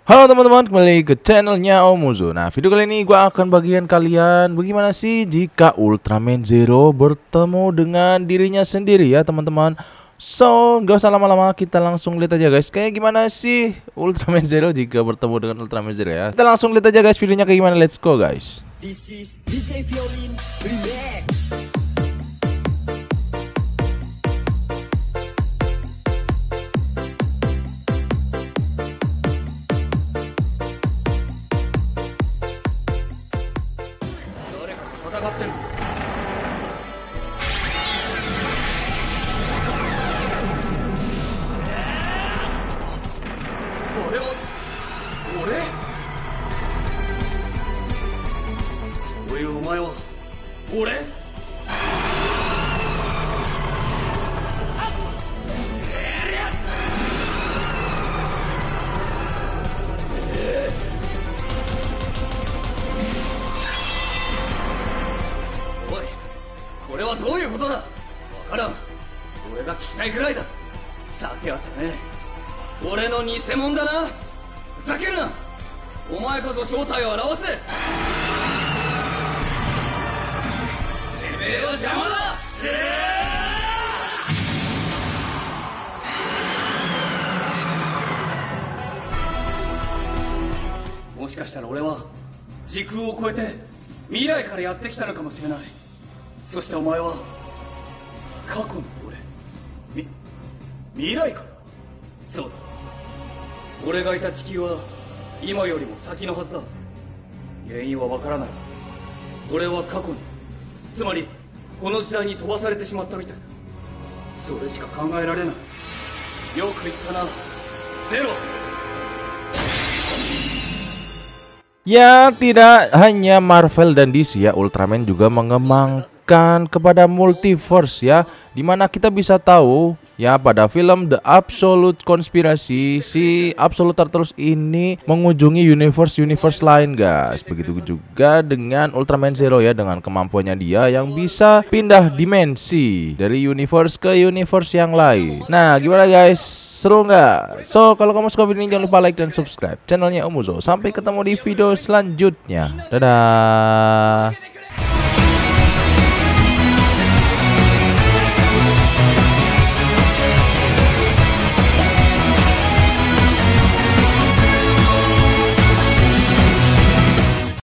Halo teman-teman, kembali ke channelnya Omuzo. Nah, video kali ini gue akan bagian kalian bagaimana sih jika Ultraman Zero bertemu dengan dirinya sendiri ya teman-teman. So, gak usah lama-lama, kita langsung lihat aja guys, kayak gimana sih Ultraman Zero jika bertemu dengan Ultraman Zero ya. Kita langsung lihat aja guys videonya kayak gimana, let's go guys. This is DJ Violin Remix. 戦ってる。俺そういうお前は俺これはどういうことだ。わからん。俺が聞きたいくらいだ。さてはてめえ、俺の偽物だな。ふざけるな。お前こそ正体を表せ。てめえは邪魔だ。もしかしたら俺は時空を超えて未来からやってきたのかもしれない。そしてお前は過去の俺、未来から。そうだ、俺がいた地球は今よりも先のはずだ。原因はわからない。俺は過去に、つまりこの時代に飛ばされてしまったみたいだ。それしか考えられない。よく言ったな、ゼロ。 Ya, tidak hanya Marvel dan DC ya, Ultraman juga mengembangkan kepada multiverse ya, dimana kita bisa tahu ya pada film The Absolute Conspiracy, si Absolute Turtles ini mengunjungi universe lain guys. Begitu juga dengan Ultraman Zero ya, dengan kemampuannya dia yang bisa pindah dimensi dari universe ke universe yang lain. Nah, gimana guys? Seru nggak? So, kalau kamu suka video ini jangan lupa like dan subscribe channelnya Omuzo. Sampai ketemu di video selanjutnya. Dadah.